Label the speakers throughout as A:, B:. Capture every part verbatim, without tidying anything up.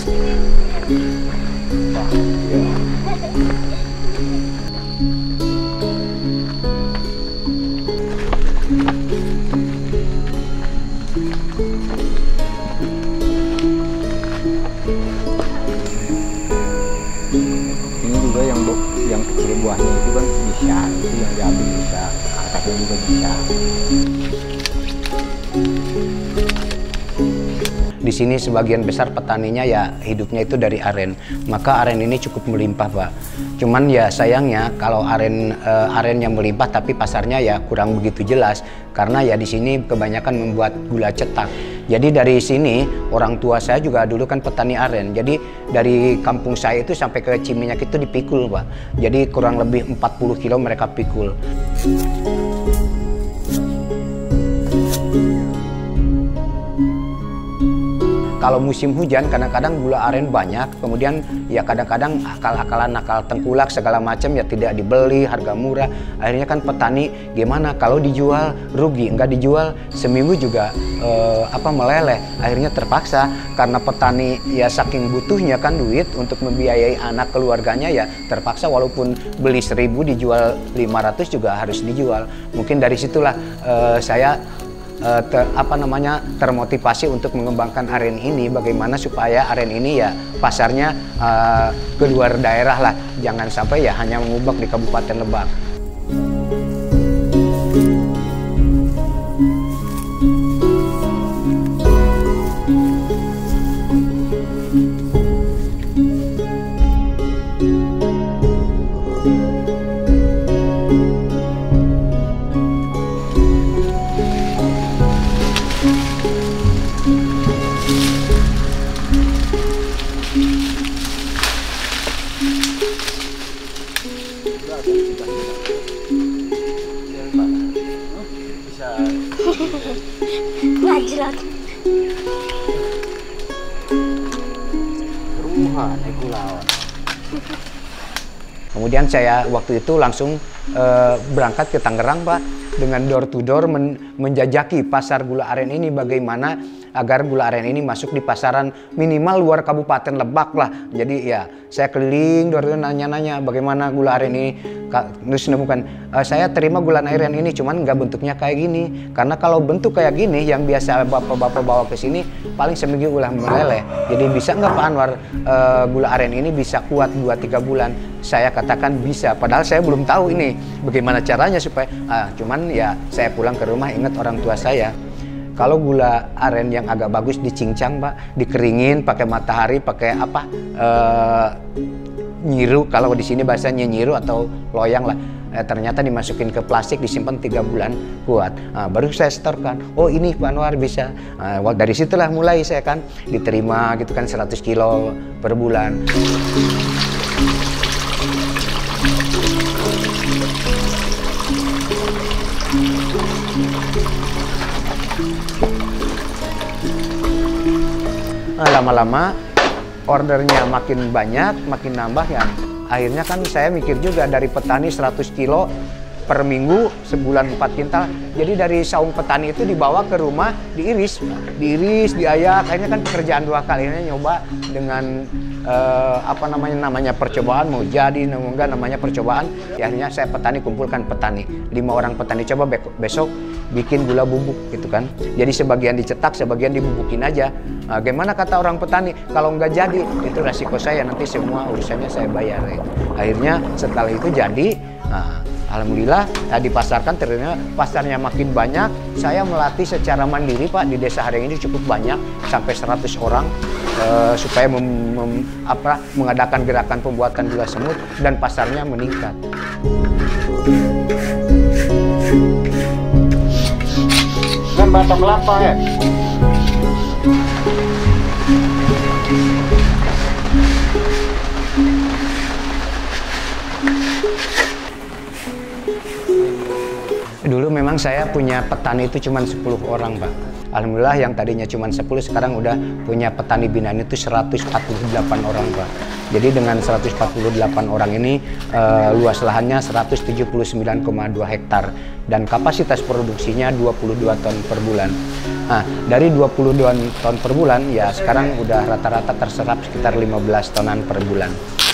A: Ini juga yang yang kecil buahnya itu kan bisa, itu yang diambil bisa, atasnya juga bisa.
B: Di sini sebagian besar petaninya ya hidupnya itu dari aren, maka aren ini cukup melimpah, Pak. Cuman ya sayangnya kalau aren uh, aren yang melimpah tapi pasarnya ya kurang begitu jelas, karena ya di sini kebanyakan membuat gula cetak. Jadi dari sini orang tua saya juga dulu kan petani aren, jadi dari kampung saya itu sampai ke Ciminyak itu dipikul, Pak. Jadi kurang lebih empat puluh kilo mereka pikul. Kalau musim hujan kadang-kadang gula aren banyak, kemudian ya kadang-kadang akal-akalan nakal tengkulak segala macam ya tidak dibeli, harga murah. Akhirnya kan petani gimana kalau dijual rugi, enggak dijual seminggu juga eh, apa meleleh. Akhirnya terpaksa karena petani ya saking butuhnya kan duit untuk membiayai anak keluarganya, ya terpaksa walaupun beli seribu dijual lima ratus juga harus dijual. Mungkin dari situlah eh, saya Uh, ter, apa namanya termotivasi untuk mengembangkan aren ini, bagaimana supaya aren ini ya pasarnya uh, ke luar daerah lah, jangan sampai ya hanya mengubah di Kabupaten Lebak.
C: Ngajilat.
A: Ruhan, aku lawan.
B: Kemudian saya waktu itu langsung uh, berangkat ke Tangerang, Pak, dengan door to door men menjajaki pasar gula aren ini, bagaimana agar gula aren ini masuk di pasaran minimal luar Kabupaten Lebak lah. Jadi ya saya keliling door to door nanya-nanya bagaimana gula aren ini. Terus menemukan e, saya terima gula aren ini cuman nggak bentuknya kayak gini, karena kalau bentuk kayak gini yang biasa bapak-bapak bawa ke sini paling seminggu ulah meleleh. Jadi bisa nggak Pak Anwar e, gula aren ini bisa kuat dua tiga bulan? Saya katakan bisa, padahal saya belum tahu ini bagaimana caranya supaya ah, cuman ya saya pulang ke rumah ingat orang tua saya. Kalau gula aren yang agak bagus dicincang, Pak, dikeringin pakai matahari, pakai apa e, nyiru, kalau di sini bahasanya nyiru atau loyang lah. Eh, ternyata dimasukin ke plastik, disimpan tiga bulan kuat. Nah, baru saya setorkan. Oh ini Pak Anwar bisa. Nah, dari situlah mulai saya kan diterima gitu kan seratus kilo per bulan. Nah, lama-lama ordernya makin banyak, makin nambah ya. Akhirnya kan saya mikir juga dari petani seratus kilo per minggu, sebulan empat kintal. Jadi dari saung petani itu dibawa ke rumah, diiris, diiris, diayak. Akhirnya kan pekerjaan dua kali. Akhirnya nyoba dengan eh, apa namanya namanya percobaan, mau jadi, mau enggak namanya percobaan. Ya, akhirnya saya petani kumpulkan petani, lima orang petani coba besok bikin gula bubuk gitu kan. Jadi sebagian dicetak, sebagian dibubukin aja. Nah, gimana kata orang petani, kalau nggak jadi itu resiko saya, nanti semua urusannya saya bayar. Gitu. Akhirnya setelah itu jadi, nah, alhamdulillah ya, dipasarkan, ternyata pasarnya makin banyak. Saya melatih secara mandiri, Pak, di desa Hareng ini cukup banyak, sampai seratus orang eh, supaya mem, mem, apa, mengadakan gerakan pembuatan gula semut dan pasarnya meningkat.
A: Kan batang kelapa ya.
B: Dulu memang saya punya petani itu cuma sepuluh orang, Pak. Alhamdulillah yang tadinya cuma sepuluh sekarang udah punya petani binaan itu seratus empat puluh delapan orang, Pak. Jadi dengan seratus empat puluh delapan orang ini eh, luas lahannya seratus tujuh puluh sembilan koma dua hektar dan kapasitas produksinya dua puluh dua ton per bulan. Nah, dari dua puluh dua ton per bulan ya sekarang udah rata-rata terserap sekitar lima belas tonan per bulan.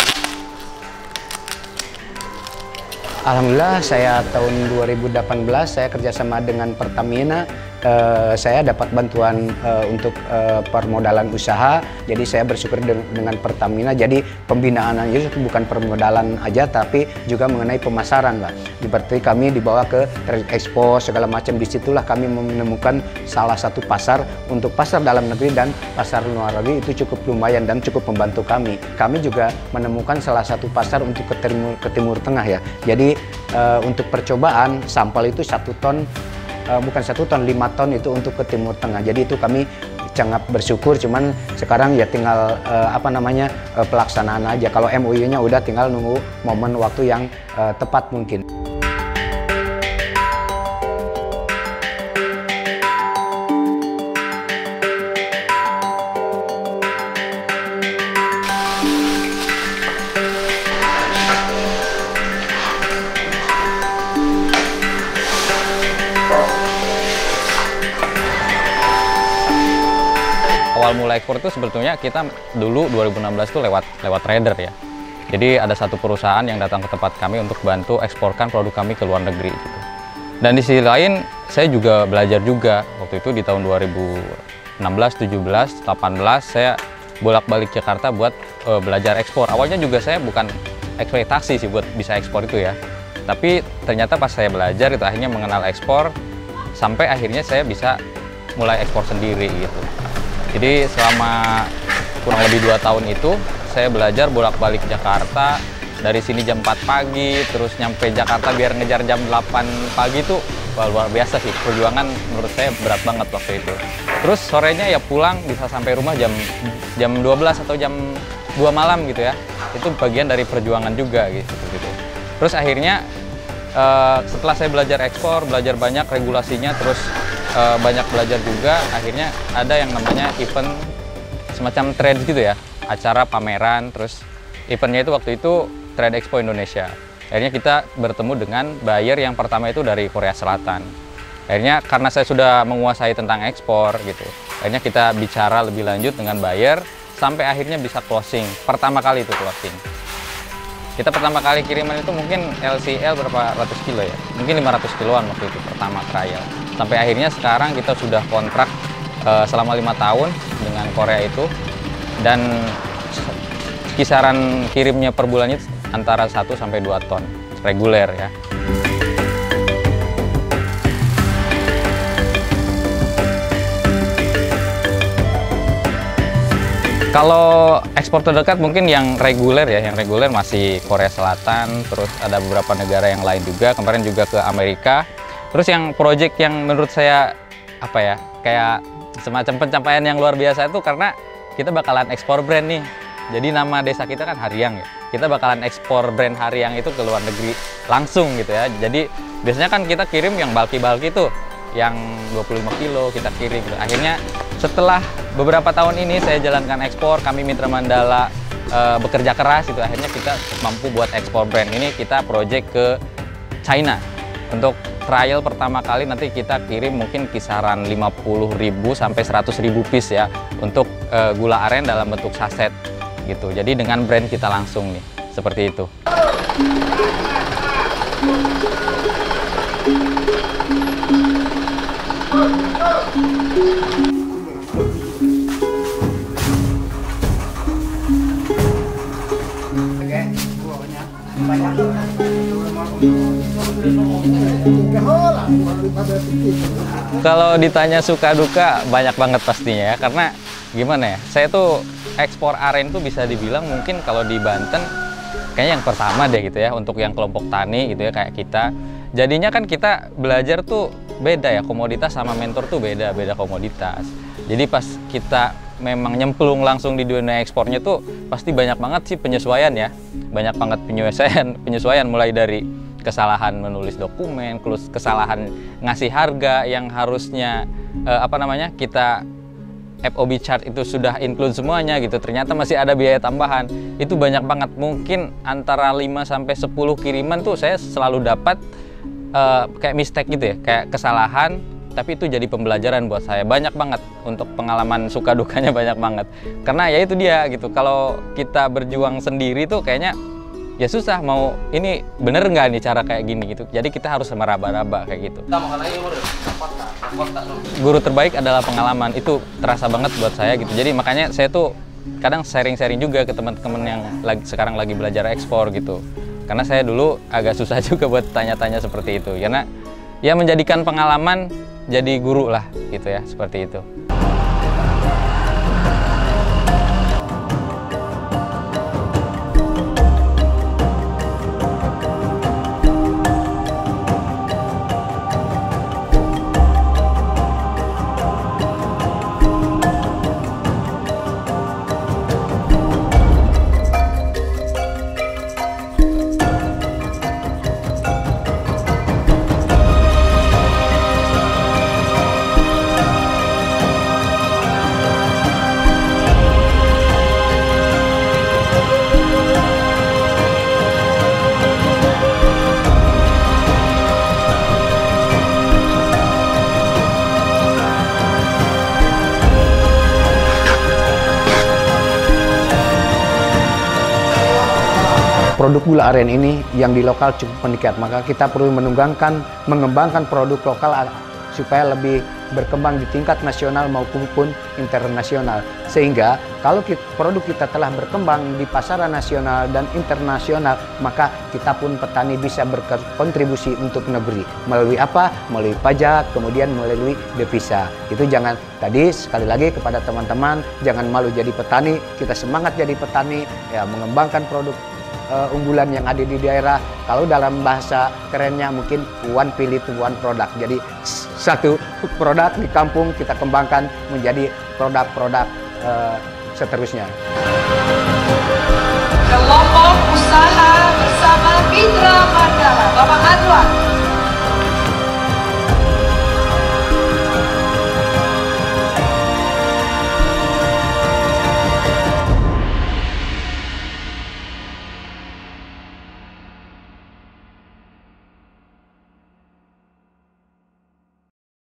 B: Alhamdulillah saya tahun dua ribu delapan belas saya kerjasama dengan Pertamina. Uh, saya dapat bantuan uh, untuk uh, permodalan usaha, jadi saya bersyukur de dengan Pertamina. Jadi pembinaan itu bukan permodalan aja, tapi juga mengenai pemasaran, Pak. Seperti kami dibawa ke trade expo segala macam. Disitulah kami menemukan salah satu pasar untuk pasar dalam negeri dan pasar luar negeri itu cukup lumayan dan cukup membantu kami. Kami juga menemukan salah satu pasar untuk ke timur, ke timur tengah ya. Jadi uh, untuk percobaan sampel itu satu ton. Uh, bukan satu ton, lima ton itu untuk ke Timur Tengah. Jadi itu kami sangat bersyukur. Cuman sekarang ya tinggal uh, apa namanya uh, pelaksanaan aja. Kalau M O U-nya udah tinggal nunggu momen waktu yang uh, tepat mungkin.
D: Awal mulai ekspor itu sebetulnya kita dulu dua ribu enam belas itu lewat lewat trader ya. Jadi ada satu perusahaan yang datang ke tempat kami untuk bantu eksporkan produk kami ke luar negeri gitu. Dan di sisi lain saya juga belajar juga. Waktu itu di tahun dua ribu enam belas, tujuh belas, delapan belas saya bolak-balik Jakarta buat uh, belajar ekspor. Awalnya juga saya bukan ekspektasi sih buat bisa ekspor itu ya. Tapi ternyata pas saya belajar itu akhirnya mengenal ekspor sampai akhirnya saya bisa mulai ekspor sendiri gitu. Jadi selama kurang lebih dua tahun itu saya belajar bolak-balik Jakarta. Dari sini jam empat pagi, terus nyampe Jakarta biar ngejar jam delapan pagi itu wah, luar biasa sih. Perjuangan menurut saya berat banget waktu itu. Terus sorenya ya pulang bisa sampai rumah jam jam dua belas atau jam dua malam gitu ya. Itu bagian dari perjuangan juga gitu. gitu. Terus akhirnya uh, setelah saya belajar ekspor, belajar banyak regulasinya, terus Uh, banyak belajar juga, akhirnya ada yang namanya event semacam trade gitu ya, acara pameran, terus eventnya itu waktu itu Trade Expo Indonesia. Akhirnya kita bertemu dengan buyer yang pertama itu dari Korea Selatan. Akhirnya karena saya sudah menguasai tentang ekspor gitu, akhirnya kita bicara lebih lanjut dengan buyer sampai akhirnya bisa closing. Pertama kali itu closing. Kita pertama kali kiriman itu mungkin L C L berapa ratus kilo ya, mungkin lima ratus kiloan waktu itu pertama trial. Sampai akhirnya sekarang kita sudah kontrak uh, selama lima tahun dengan Korea itu, dan kisaran kirimnya per bulannya antara satu sampai dua ton reguler ya. Kalau ekspor terdekat mungkin yang reguler ya, yang reguler masih Korea Selatan, terus ada beberapa negara yang lain juga, kemarin juga ke Amerika. Terus yang project yang menurut saya apa ya, kayak semacam pencapaian yang luar biasa itu karena kita bakalan ekspor brand nih. Jadi nama desa kita kan Haryang ya, kita bakalan ekspor brand Haryang itu ke luar negeri langsung gitu ya. Jadi biasanya kan kita kirim yang bulky-bulky tuh, yang dua puluh lima kilo kita kirim gitu. Akhirnya setelah beberapa tahun ini saya jalankan ekspor, kami Mitra Mandala e, bekerja keras itu, akhirnya kita mampu buat ekspor brand ini. Kita project ke China untuk trial pertama kali, nanti kita kirim mungkin kisaran lima puluh ribu sampai seratus ribu piece ya untuk e, gula aren dalam bentuk saset gitu. Jadi dengan brand kita langsung nih, seperti itu. Kalau ditanya suka duka banyak banget pastinya ya, karena gimana ya, saya tuh ekspor aren tuh bisa dibilang mungkin kalau di Banten kayaknya yang pertama deh gitu ya, untuk yang kelompok tani gitu ya kayak kita. Jadinya kan kita belajar tuh beda ya, komoditas sama mentor tuh beda, beda komoditas. Jadi pas kita memang nyemplung langsung di dunia ekspornya tuh pasti banyak banget sih penyesuaian ya. Banyak banget penyesuaian, penyesuaian mulai dari kesalahan menulis dokumen, kesalahan ngasih harga yang harusnya eh, apa namanya kita F O B chart itu sudah include semuanya gitu, ternyata masih ada biaya tambahan. Itu banyak banget, mungkin antara lima sampai sepuluh kiriman tuh saya selalu dapat uh, kayak mistake gitu ya, kayak kesalahan, tapi itu jadi pembelajaran buat saya. Banyak banget, untuk pengalaman suka dukanya banyak banget. Karena ya itu dia gitu, kalau kita berjuang sendiri tuh kayaknya ya susah, mau ini bener nggak nih cara kayak gini gitu. Jadi kita harus meraba-raba kayak gitu. Guru terbaik adalah pengalaman, itu terasa banget buat saya gitu. Jadi makanya saya tuh kadang sharing-sharing juga ke teman-teman yang lagi, sekarang lagi belajar ekspor gitu. Karena saya dulu agak susah juga buat tanya-tanya seperti itu. Karena ya menjadikan pengalaman jadi guru lah gitu ya, seperti itu.
B: Produk gula aren ini yang di lokal cukup meningkat, maka kita perlu menunggankan, mengembangkan produk lokal supaya lebih berkembang di tingkat nasional maupun internasional. Sehingga kalau kita, produk kita telah berkembang di pasaran nasional dan internasional, maka kita pun petani bisa berkontribusi untuk negeri. Melalui apa? Melalui pajak, kemudian melalui devisa. Itu jangan, tadi sekali lagi kepada teman-teman, jangan malu jadi petani, kita semangat jadi petani, ya mengembangkan produk Uh, unggulan yang ada di daerah. Kalau dalam bahasa kerennya mungkin one pilih one product. Jadi satu produk di kampung kita kembangkan menjadi produk-produk uh, seterusnya.
E: Kelompok usaha